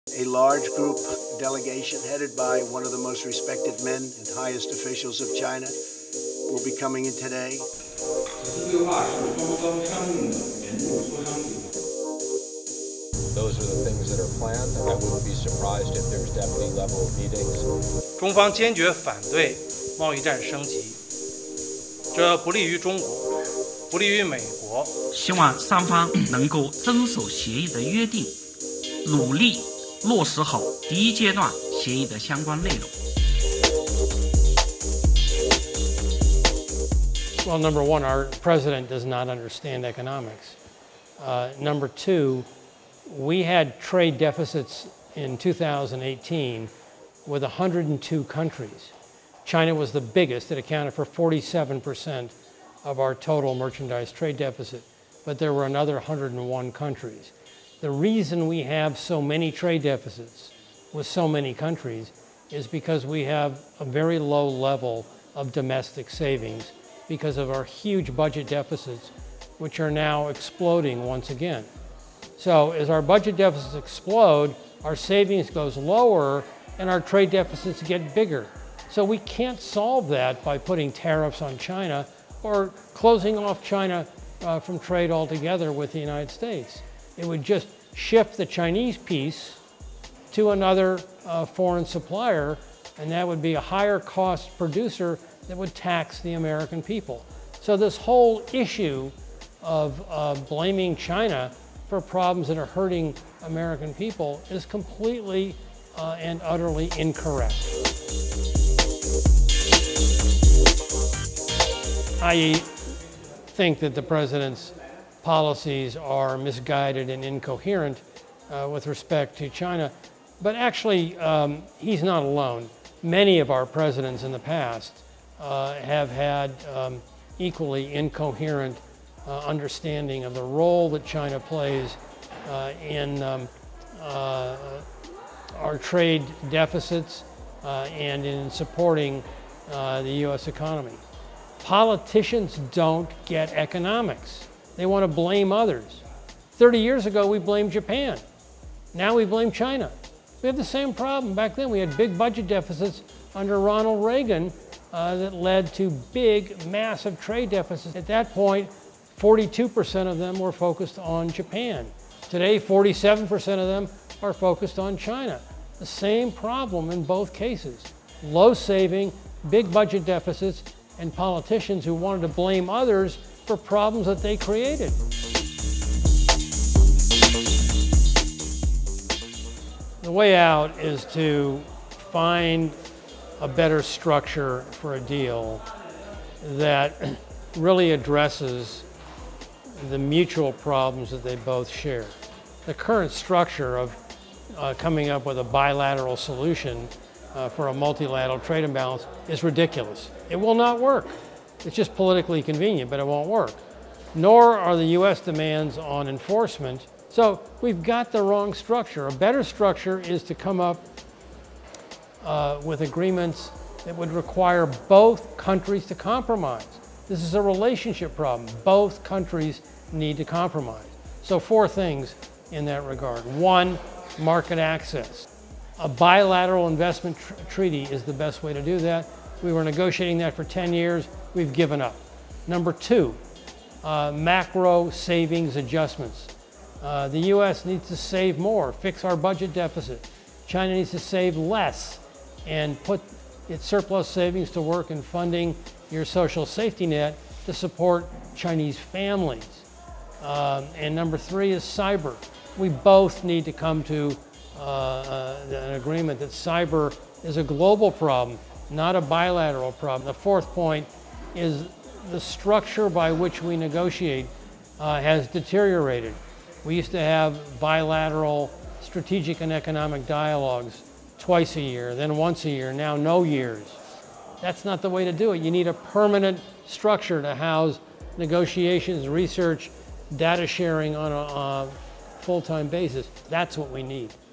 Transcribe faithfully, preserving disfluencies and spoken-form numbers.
A large group delegation headed by one of the most respected men and highest officials of China will be coming in today. Those are the things that are planned. I wouldn't be surprised if there's deputy level meetings. 中方坚决反对贸易战升级，这不利于中国，不利于美国。 希望双方能够遵守协议的约定，努力落实好第一阶段协议的相关内容。 Well, number one, our president does not understand economics. Uh, number two, we had trade deficits in two thousand eighteen with one hundred two countries. China was the biggest. It accounted for forty-seven percent of our total merchandise trade deficit, but there were another one hundred one countries. The reason we have so many trade deficits with so many countries is because we have a very low level of domestic savings because of our huge budget deficits, which are now exploding once again. So as our budget deficits explode, our savings goes lower and our trade deficits get bigger. So we can't solve that by putting tariffs on China or closing off China uh, from trade altogether with the United States. It would just shift the Chinese piece to another uh, foreign supplier, and that would be a higher cost producer that would tax the American people. So this whole issue of uh, blaming China for problems that are hurting American people is completely uh, and utterly incorrect. I think that the president's policies are misguided and incoherent uh, with respect to China, but actually um, he's not alone. Many of our presidents in the past uh, have had um, equally incoherent uh, understanding of the role that China plays uh, in um, uh, our trade deficits uh, and in supporting uh, the U S economy. Politicians don't get economics. They want to blame others. thirty years ago, we blamed Japan. Now we blame China. We have the same problem. Back then, we had big budget deficits under Ronald Reagan uh, that led to big, massive trade deficits. At that point, forty-two percent of them were focused on Japan. Today, forty-seven percent of them are focused on China. The same problem in both cases. Low saving, big budget deficits, and politicians who wanted to blame others for problems that they created. The way out is to find a better structure for a deal that really addresses the mutual problems that they both share. The current structure of uh, coming up with a bilateral solution uh, for a multilateral trade imbalance is ridiculous. It will not work. It's just politically convenient, but it won't work. Nor are the U S demands on enforcement. So we've got the wrong structure. A better structure is to come up uh, with agreements that would require both countries to compromise. This is a relationship problem. Both countries need to compromise. So four things in that regard. One, market access. A bilateral investment tr treaty is the best way to do that. We were negotiating that for ten years. We've given up. Number two, uh, macro savings adjustments. Uh, the U S needs to save more, fix our budget deficit. China needs to save less and put its surplus savings to work in funding your social safety net to support Chinese families. Um, and number three is cyber. We both need to come to uh, uh, an agreement that cyber is a global problem, not a bilateral problem. The fourth point is the structure by which we negotiate uh, has deteriorated. We used to have bilateral strategic and economic dialogues twice a year, then once a year, now no years. That's not the way to do it. You need a permanent structure to house negotiations, research, data sharing on a, a full-time basis. That's what we need.